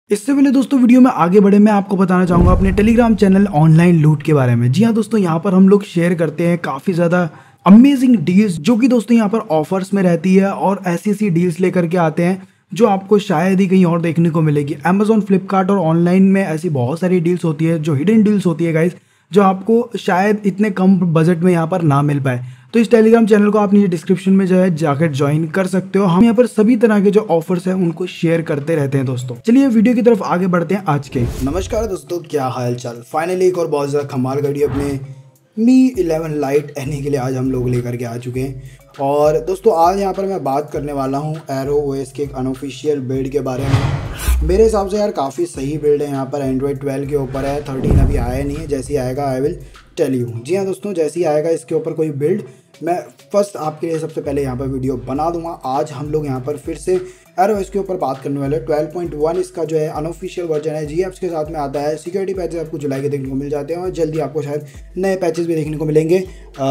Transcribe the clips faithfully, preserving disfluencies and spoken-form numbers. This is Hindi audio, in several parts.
इससे पहले दोस्तों वीडियो में आगे बढ़े मैं आपको बताना चाहूँगा अपने टेलीग्राम चैनल ऑनलाइन लूट के बारे में। जी हाँ दोस्तों, यहाँ पर हम लोग शेयर करते हैं काफ़ी ज़्यादा अमेजिंग डील्स जो कि दोस्तों यहाँ पर ऑफर्स में रहती है और ऐसी ऐसी डील्स लेकर के आते हैं जो आपको शायद ही कहीं और देखने को मिलेगी। अमेजोन, फ्लिपकार्ट और ऑनलाइन में ऐसी बहुत सारी डील्स होती है जो हिडन डील्स होती है गाइज, जो आपको शायद इतने कम बजट में यहाँ पर ना मिल पाए। तो इस टेलीग्राम चैनल को आप नीचे डिस्क्रिप्शन में जो है जाकर ज्वाइन कर सकते हो। हम यहाँ पर सभी तरह के जो ऑफर्स हैं उनको शेयर करते रहते हैं दोस्तों। चलिए वीडियो की तरफ आगे बढ़ते हैं आज के। नमस्कार दोस्तों, क्या हाल चाल। फाइनली एक और बहुत ज़्यादा कमाल गाड़ी अपने मी इलेवन लाइट एनी के लिए आज हम लोग लेकर के आ चुके हैं। और दोस्तों आज यहाँ पर मैं बात करने वाला हूँ एरो ओएस के एक अनऑफिशियल बिल्ड के बारे में। मेरे हिसाब से यार काफ़ी सही बिल्ड है। यहाँ पर एंड्रॉयड ट्वेल्व के ऊपर है, थर्टीन अभी आया नहीं है। जैसे ही आएगा आई विल टेल यू। जी हाँ दोस्तों, जैसे ही आएगा इसके ऊपर कोई बिल्ड मैं फर्स्ट आपके लिए सबसे पहले यहाँ पर वीडियो बना दूंगा। आज हम लोग यहाँ पर फिर से एरो ओएस के ऊपर बात करने वाले। ट्वेल्व पॉइंट वन इसका जो है अनऑफिशियल वर्जन है, जी एप्स के साथ में आता है। सिक्योरिटी पैचेस आपको जुलाई के देखने को मिल जाते हैं और जल्दी आपको शायद नए पैचेस भी देखने को मिलेंगे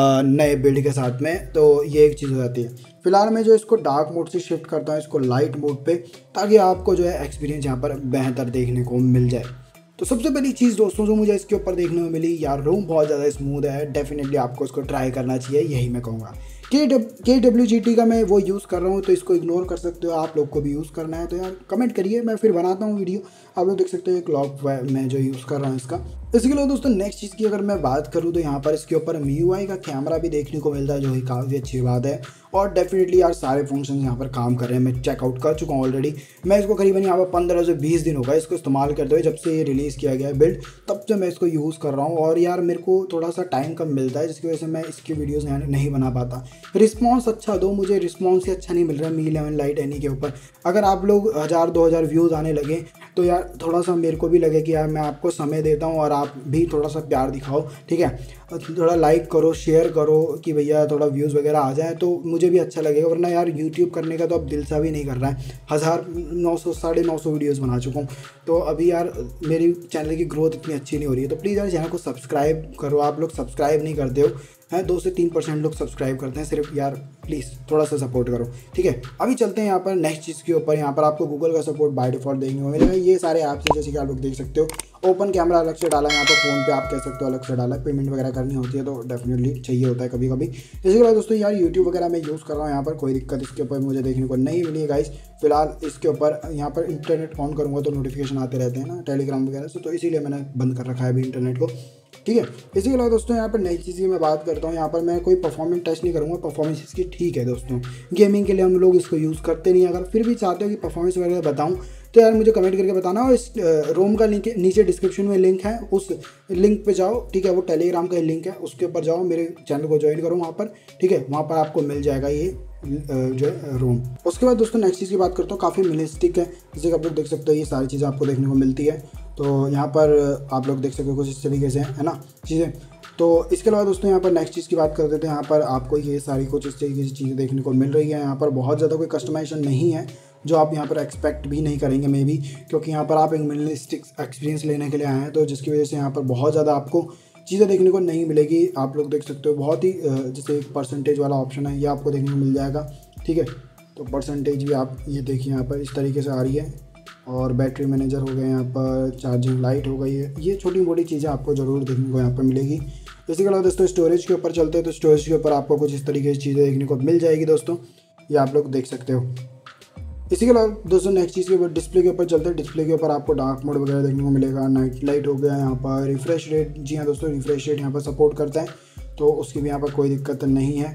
नए बिल्ड के साथ में। तो ये एक चीज़ हो जाती है। फिलहाल मैं जो इसको डार्क मोड से शिफ्ट करता हूँ इसको लाइट मोड पे, ताकि आपको जो है एक्सपीरियंस यहाँ पर बेहतर देखने को मिल जाए। तो सबसे पहली चीज़ दोस्तों जो मुझे इसके ऊपर देखने को मिली, यार रूम बहुत ज़्यादा स्मूथ है। डेफिनेटली आपको इसको ट्राई करना चाहिए, यही मैं कहूँगा। के के डब्ल्यू जी टी का मैं वो यूज़ कर रहा हूँ, तो इसको इग्नोर कर सकते हो। आप लोग को भी यूज़ करना है तो यार कमेंट करिए, मैं फिर बनाता हूँ वीडियो। आप लोग देख सकते हो क्लॉक मैं जो यूज़ कर रहा हूँ इसका। इसके लिए दोस्तों नेक्स्ट चीज़ की अगर मैं बात करूँ तो यहाँ पर इसके ऊपर एम यू आई का कैमरा भी देखने को मिलता है, जो कि काफ़ी अच्छी बात है। और डेफिनेटली यार सारे फंक्शन यहाँ पर काम कर रहे हैं। मैं चेकआउट कर चुका हूँ ऑलरेडी। मैं इसको करीबन यहाँ पर पंद्रह से बीस दिन होगा इसको इस्तेमाल करते हुए, जब से ये रिलीज़ किया गया है बिल्ड, तब से मैं इसको यूज़ कर रहा हूँ। और यार मेरे को थोड़ा सा टाइम कम मिलता है, जिसकी वजह से मैं इसकी वीडियोज़ नहीं बना पाता। रिस्पॉन्स अच्छा दो, मुझे रिस्पॉन्स ही अच्छा नहीं मिल रहा है मी इलेवन लाइट एनी के ऊपर। अगर आप लोग हज़ार दो हज़ार व्यूज़ आने लगे तो यार थोड़ा सा मेरे को भी लगे कि यार मैं आपको समय देता हूँ और आप भी थोड़ा सा प्यार दिखाओ, ठीक है। थोड़ा लाइक करो, शेयर करो कि भैया थोड़ा व्यूज़ वगैरह आ जाए, तो मुझे भी अच्छा लगेगा। वरना यार यूट्यूब करने का तो अब दिल सा भी नहीं कर रहा है। हज़ार नौ सौ साढ़े नौ सौ वीडियोज़ बना चुका हूँ, तो अभी यार मेरी चैनल की ग्रोथ इतनी अच्छी नहीं हो रही है। तो प्लीज़ यार चैनल को सब्सक्राइब करो। आप लोग सब्सक्राइब नहीं करते हो, हैं दो से तीन परसेंट लोग सब्सक्राइब करते हैं सिर्फ। यार प्लीज़ थोड़ा सा सपोर्ट करो, ठीक है। अभी चलते हैं यहाँ पर नेक्स्ट चीज़ के ऊपर। यहाँ पर आपको गूगल का सपोर्ट बाय डिफॉल्ट देखने को मिलेगा। ये सारे ऐप्स हैं जैसे कि आप लोग देख सकते हो। ओपन कैमरा अलग से डाला है, यहाँ पर फ़ोन पे आप कह सकते हो अलग से डाला है। पेमेंट वगैरह करनी होती है तो डेफिनेटली चाहिए होता है कभी कभी। इसी के बाद दोस्तों यार यूट्यूब वगैरह मैं यूज़ कर रहा हूँ, यहाँ पर कोई दिक्कत इसके ऊपर मुझे देखने को नहीं मिली है गाइस। फिलहाल इसके ऊपर यहाँ पर इंटरनेट ऑन करूँगा तो नोटिफिकेशन आते रहते हैं ना टेलीग्राम वगैरह से, तो इसीलिए मैंने बंद कर रखा है अभी इंटरनेट को, ठीक है। इसी के अलावा दोस्तों यहाँ पर नई चीज़ की मैं बात करता हूँ। यहाँ पर मैं कोई परफॉर्मेंस टेस्ट नहीं करूँगा, परफॉर्मेंस इसकी ठीक है दोस्तों। गेमिंग के लिए हम लोग इसको यूज़ करते नहीं। अगर फिर भी चाहते हो कि परफॉर्मेंस वगैरह बताऊँ तो यार मुझे कमेंट करके बताना। और इस रोम का लिंक नीचे डिस्क्रिप्शन में लिंक है, उस लिंक पे जाओ, ठीक है। वो टेलीग्राम का लिंक है, उसके ऊपर जाओ, मेरे चैनल को ज्वाइन करो वहाँ पर, ठीक है। वहाँ पर आपको मिल जाएगा ये जो है रोम। उसके बाद दोस्तों नेक्स्ट चीज़ की बात करता हूँ, काफ़ी मिनिस्टिक है, जैसे कि आप लोग देख सकते हो। ये सारी चीज़ें आपको देखने को मिलती है, तो यहाँ पर आप लोग देख सकते हो कुछ इस तरीके से है ना चीज़ें। तो इसके अलावा दोस्तों यहाँ पर नेक्स्ट चीज़ की बात कर देते हैं। यहाँ पर आपको ये सारी कुछ इस तरीके से चीज़ें देखने को मिल रही है। यहाँ पर बहुत ज़्यादा कोई कस्टमाइजेशन नहीं है, जो आप यहाँ पर एक्सपेक्ट भी नहीं करेंगे मे बी, क्योंकि यहाँ पर आप एक मिनिमलिस्टिक एक्सपीरियंस लेने के लिए आए हैं, तो जिसकी वजह से यहाँ पर बहुत ज़्यादा आपको चीज़ें देखने को नहीं मिलेगी। आप लोग देख सकते हो बहुत ही जैसे एक परसेंटेज वाला ऑप्शन है, ये आपको देखने को मिल जाएगा, ठीक है। तो परसेंटेज भी आप ये देखिए यहाँ पर इस तरीके से आ रही है। और बैटरी मैनेजर हो गए, यहाँ पर चार्जिंग लाइट हो गई है। ये छोटी मोटी चीज़ें आपको ज़रूर देखने को यहाँ पर मिलेगी। इसी के अलावा दोस्तों स्टोरेज के ऊपर चलते हैं, तो स्टोरेज के ऊपर आपको कुछ इस तरीके की चीज़ें देखने को मिल जाएगी दोस्तों, ये आप लोग देख सकते हो। इसी के अलावा दोस्तों नेक्स्ट चीज़ के ऊपर डिस्प्ले के ऊपर चलते हैं। डिस्प्ले के ऊपर आपको डार्क मोड वगैरह देखने को मिलेगा, नाइट लाइट हो गया, यहाँ पर रिफ्रेश रेट, जी हाँ दोस्तों रिफ्रेश रेट यहाँ पर सपोर्ट करता है, तो उसकी भी यहाँ पर कोई दिक्कत नहीं है।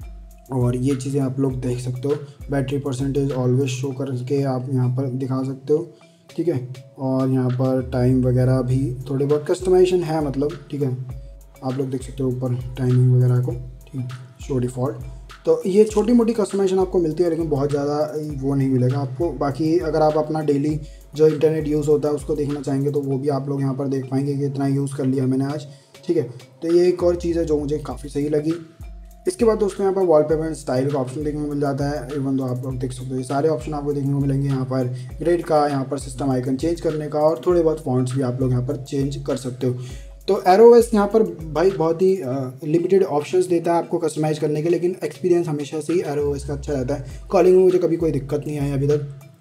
और ये चीज़ें आप लोग देख सकते हो। बैटरी परसेंटेज ऑलवेज शो करके आप यहाँ पर दिखा सकते हो, ठीक है। और यहाँ पर टाइम वगैरह भी थोड़े बहुत कस्टमाइजेशन है मतलब, ठीक है। आप लोग देख सकते हो ऊपर टाइमिंग वगैरह को, ठीक है, शो डिफ़ॉल्ट। तो ये छोटी मोटी कस्टमाइजेशन आपको मिलती है, लेकिन बहुत ज़्यादा वो नहीं मिलेगा आपको। बाकी अगर आप अपना डेली जो इंटरनेट यूज़ होता है उसको देखना चाहेंगे तो वो भी आप लोग यहाँ पर देख पाएंगे कि इतना यूज़ कर लिया मैंने आज, ठीक है। तो ये एक और चीज़ है जो मुझे काफ़ी सही लगी। इसके बाद दोस्तों यहाँ पर वॉलपेपर एंड स्टाइल का ऑप्शन देखने को मिल जाता है। इवन तो आप लोग देख सकते हो ये सारे ऑप्शन आपको देखने को मिलेंगे। यहाँ पर ग्रेड का, यहाँ पर सिस्टम आइकन चेंज करने का, और थोड़े बहुत फॉन्ट्स भी आप लोग यहाँ पर चेंज कर सकते हो। तो एरो ओएस यहाँ पर भाई बहुत ही लिमिटेड ऑप्शंस देता है आपको कस्टमाइज करने के, लेकिन एक्सपीरियंस हमेशा से ही एरो ओएस का अच्छा रहता है। कॉलिंग में मुझे कभी कोई दिक्कत नहीं आई अभी तक।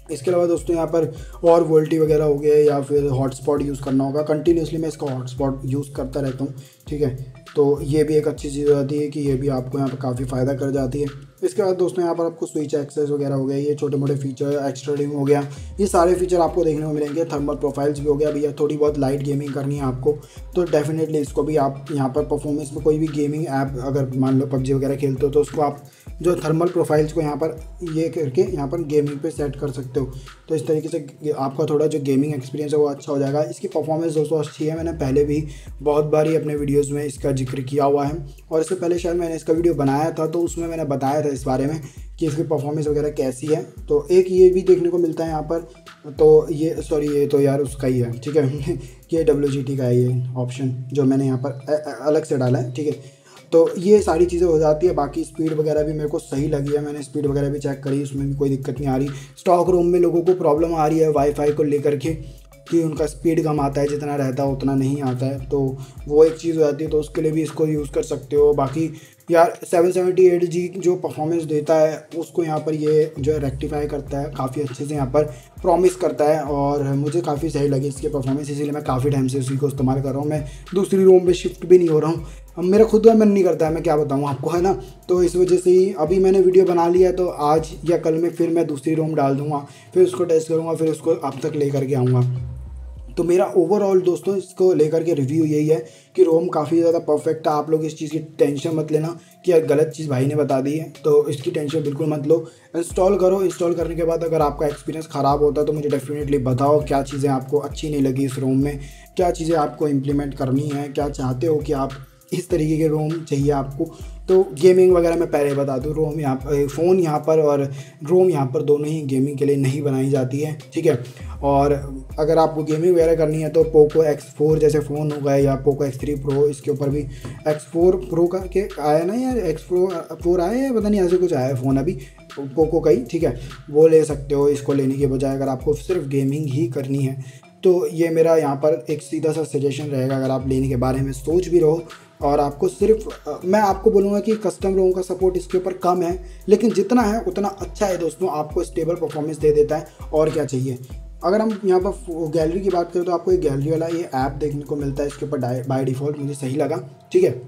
इसके अलावा दोस्तों यहाँ पर और वोल्टी वगैरह हो गया या फिर हॉटस्पॉट यूज़ करना होगा, कंटिन्यूसली मैं इसका हॉटस्पॉट यूज़ करता रहता हूँ, ठीक है। तो ये भी एक अच्छी चीज़ हो जाती है कि ये भी आपको यहाँ पर काफ़ी फ़ायदा कर जाती है। इसके बाद दोस्तों यहाँ पर आपको स्विच एक्सेस वगैरह हो गया, ये छोटे मोटे फीचर, एक्स्ट्रा रिंग हो गया, ये सारे फीचर आपको देखने को मिलेंगे। थर्मल प्रोफाइल्स भी हो गया, भैया थोड़ी बहुत लाइट गेमिंग करनी है आपको तो डेफिनेटली इसको भी आप यहाँ पर परफॉर्मेंस में कोई भी गेमिंग ऐप अगर मान लो पबजी वगैरह खेलते हो तो उसको आप जो थर्मल प्रोफाइल्स को यहाँ पर ये करके यहाँ पर गेमिंग पे सेट कर सकते हो। तो इस तरीके से आपका थोड़ा जो गेमिंग एक्सपीरियंस है वो अच्छा हो जाएगा। इसकी परफॉर्मेंस दोस्तों अच्छी है, मैंने पहले भी बहुत बार ही अपने वीडियोज़ में इसका जिक्र किया हुआ है और इससे पहले शायद मैंने इसका वीडियो बनाया था तो उसमें मैंने बताया था इस बारे में कि इसकी परफॉर्मेंस वगैरह कैसी है। तो एक ये भी देखने को मिलता है यहाँ पर, तो ये सॉरी ये तो यार उसका ही है, ठीक है कि डब्ल्यू जी टी का है ये ऑप्शन जो मैंने यहाँ पर अलग से डाला है, ठीक है। तो ये सारी चीज़ें हो जाती है। बाकी स्पीड वगैरह भी मेरे को सही लगी है, मैंने स्पीड वगैरह भी चेक करी, उसमें भी कोई दिक्कत नहीं आ रही। स्टॉक रूम में लोगों को प्रॉब्लम आ रही है वाईफाई को लेकर के कि उनका स्पीड कम आता है, जितना रहता है उतना नहीं आता है, तो वो एक चीज़ हो जाती है, तो उसके लिए भी इसको यूज़ कर सकते हो। बाकी यार सेवन सेवेंटी एट जी जो परफॉर्मेंस देता है उसको यहाँ पर ये जो है रेक्टिफाई करता है, काफ़ी अच्छे से यहाँ पर प्रॉमिस करता है और मुझे काफ़ी सही लगी इसकी परफॉर्मेंस, इसीलिए मैं काफ़ी टाइम से उसी को इस्तेमाल कर रहा हूँ। मैं दूसरी रूम पे शिफ्ट भी नहीं हो रहा हूँ, अब मेरा खुद का मन नहीं करता है, मैं क्या बताऊँ आपको, है ना। तो इस वजह से ही अभी मैंने वीडियो बना लिया है, तो आज या कल में फिर मैं दूसरी रूम डाल दूँगा, फिर उसको टेस्ट करूँगा, फिर उसको अब तक ले करके आऊँगा। तो मेरा ओवरऑल दोस्तों इसको लेकर के रिव्यू यही है कि रोम काफ़ी ज़्यादा परफेक्ट है। आप लोग इस चीज़ की टेंशन मत लेना कि यार गलत चीज़ भाई ने बता दी है, तो इसकी टेंशन बिल्कुल मत लो। इंस्टॉल करो, इंस्टॉल करने के बाद अगर आपका एक्सपीरियंस ख़राब होता है तो मुझे डेफिनेटली बताओ क्या चीज़ें आपको अच्छी नहीं लगी इस रोम में, क्या चीज़ें आपको इम्प्लीमेंट करनी है, क्या चाहते हो कि आप इस तरीके के रोम चाहिए आपको। तो गेमिंग वगैरह मैं पहले बता दूँ, रोम यहाँ पर फ़ोन यहाँ पर और रोम यहाँ पर दोनों ही गेमिंग के लिए नहीं बनाई जाती है, ठीक है। और अगर आपको गेमिंग वगैरह करनी है तो पोको एक्स फोर जैसे फ़ोन हो गए या पोको एक्स थ्री प्रो, इसके ऊपर भी एक्स फोर प्रो का के आया ना यार, एक्स प्रो फोर आया है पता नहीं, ऐसे कुछ आया है फ़ोन अभी पोको का ही, ठीक है, वो ले सकते हो इसको लेने के बजाय अगर आपको सिर्फ गेमिंग ही करनी है। तो ये मेरा यहाँ पर एक सीधा सा सजेशन रहेगा अगर आप लेने के बारे में सोच भी रहो और आपको सिर्फ मैं आपको बोलूँगा कि कस्टम रोम का सपोर्ट इसके ऊपर कम है, लेकिन जितना है उतना अच्छा है दोस्तों, आपको स्टेबल परफॉर्मेंस दे देता है और क्या चाहिए। अगर हम यहाँ पर गैलरी की बात करें तो आपको एक गैलरी वाला ये ऐप देखने को मिलता है इसके ऊपर बाय डिफ़ॉल्ट, मुझे सही लगा, ठीक है।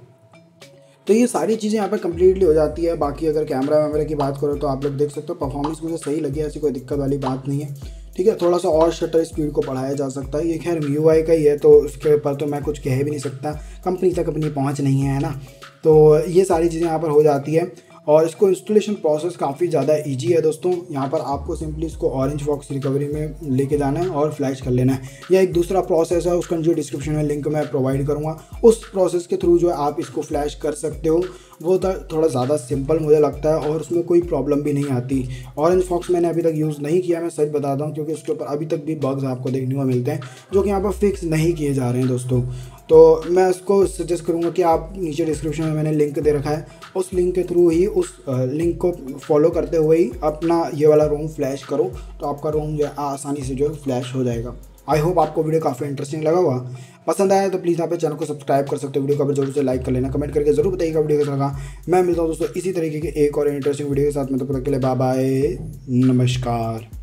तो ये सारी चीज़ें यहाँ पर कम्प्लीटली हो जाती है। बाकी अगर कैमरा वैमरा की बात करो तो आप लोग देख सकते हो परफॉर्मेंस मुझे सही लगी, ऐसी कोई दिक्कत वाली बात नहीं है, ठीक है। थोड़ा सा और शटर स्पीड को बढ़ाया जा सकता है, ये खैर एम यू आई का ही है तो उसके ऊपर तो मैं कुछ कह भी नहीं सकता, कंपनी तक अपनी पहुँच नहीं है, है ना। तो ये सारी चीज़ें यहाँ पर हो जाती है और इसको इंस्टॉलेशन प्रोसेस काफ़ी ज़्यादा इजी है दोस्तों। यहाँ पर आपको सिंपली इसको ऑरेंज फॉक्स रिकवरी में लेके जाना है और फ्लैश कर लेना है। यह एक दूसरा प्रोसेस है, उसका जो डिस्क्रिप्शन में लिंक मैं प्रोवाइड करूँगा, उस प्रोसेस के थ्रू जो है आप इसको फ्लैश कर सकते हो। वो थोड़ा ज़्यादा सिंपल मुझे लगता है और उसमें कोई प्रॉब्लम भी नहीं आती। ऑरेंज फॉक्स मैंने अभी तक यूज़ नहीं किया, मैं सच बताता हूँ, क्योंकि उसके ऊपर अभी तक भी बग्स आपको देखने को मिलते हैं जो कि यहाँ पर फिक्स नहीं किए जा रहे हैं दोस्तों। तो मैं इसको सजेस्ट करूँगा कि आप नीचे डिस्क्रिप्शन में मैंने लिंक दे रखा है, उस लिंक के थ्रू ही उस लिंक को फॉलो करते हुए ही अपना ये वाला रोम फ्लैश करो, तो आपका रोम जो है आसानी से जो है फ्लैश हो जाएगा। आई होप आपको वीडियो काफ़ी इंटरेस्टिंग लगा होगा, पसंद आया तो प्लीज़ यहाँ पे चैनल को सब्सक्राइब कर सकते हो, वीडियो को जरूर से लाइक कर लेना, कमेंट करके जरूर बताइएगा वीडियो कैसा लगा। मैं मिलता हूँ दोस्तों इसी तरीके के एक और इंटरेस्टिंग वीडियो के साथ में, तो तब तक के लिए बाय बाय, नमस्कार।